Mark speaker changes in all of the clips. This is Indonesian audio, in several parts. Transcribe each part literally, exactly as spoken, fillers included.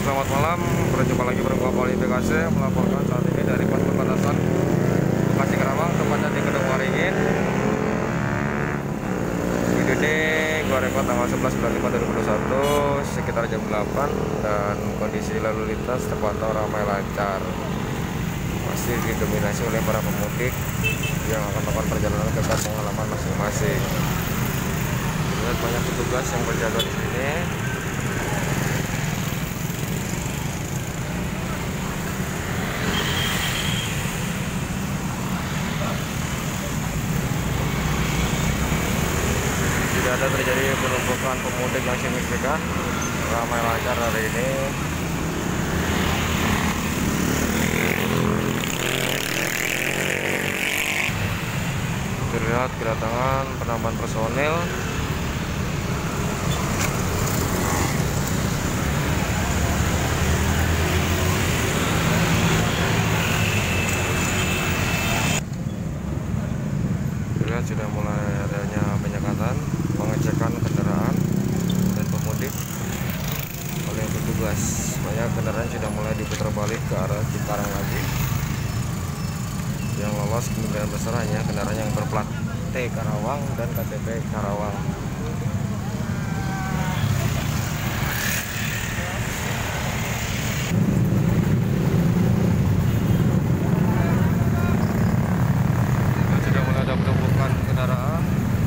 Speaker 1: selamat malam. Berjumpa lagi bersama Poli P K C melaporkan saat ini dari pos perbatasan Bekasi Karawang, tepatnya di Kedung Waringin. Video ini gua rekod tanggal sebelas bulan lima dua ribu dua puluh satu sekitar jam delapan, dan kondisi lalu lintas terpantau ramai lancar. Masih didominasi oleh para pemudik yang akan melakukan perjalanan ke kampung halaman masing-masing. Lihat banyak petugas yang berjaga di sini. Tidak ada terjadi penumpukan pemudik yang signifikan, ramai lancar hari ini. Terlihat kedatangan penambahan personil. Terlihat sudah mulai adanya penyekatan, pengecekan kendaraan dan pemudik oleh petugas. Banyak kendaraan sudah mulai diputar balik ke arah Cikarang lagi. Yang lolos kemungkinan besar hanya kendaraan yang berplat T Karawang dan K T P Karawang. Sudah mulai ada penumpukan kendaraan.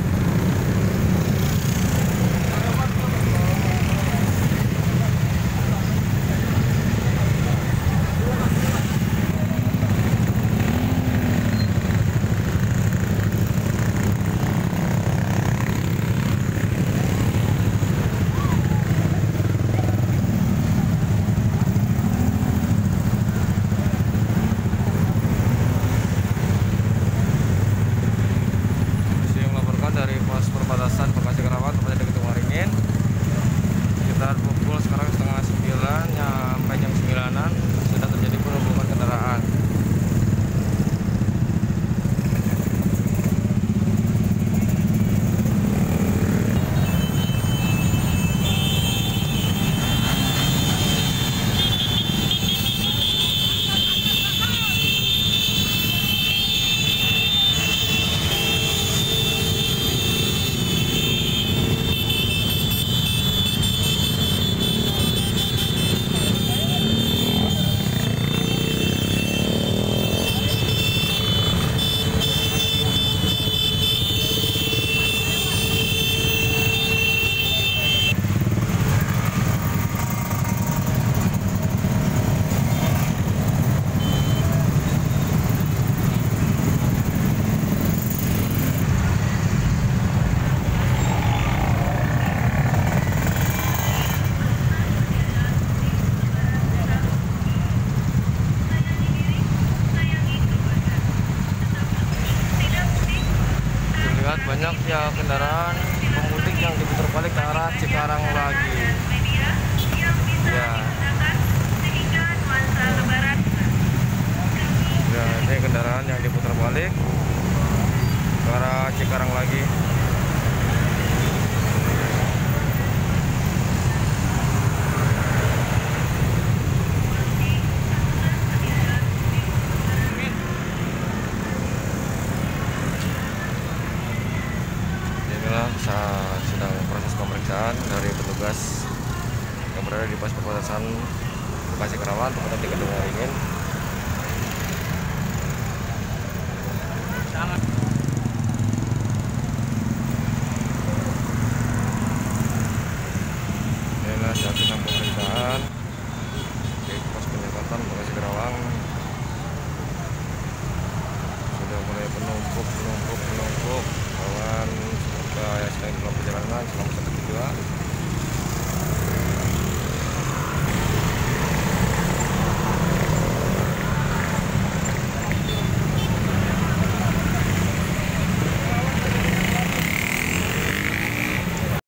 Speaker 1: Dari pos perbatasan Bekasi Karawang, tepatnya di Kedung Waringin. Sekitar pukul sekarang setengah sembilan sampai jam sembilanan sudah terjadi penumpukan kendaraan. Banyak ya kendaraan pemudik yang diputar balik ke arah Cikarang lagi. Ya. Ya, ini kendaraan yang diputar balik ke arah Cikarang lagi. Saat sedang proses pemeriksaan dari petugas yang berada di pos perbatasan Bekasi Karawang, tepatnya di Kedung Waringin. Inilah saat sedang pemeriksaan di pos penyekatan Bekasi Karawang. Sudah mulai penumpuk, penumpuk, penumpuk. Kawan ya sedang dalam perjalanan selama satu tujuan.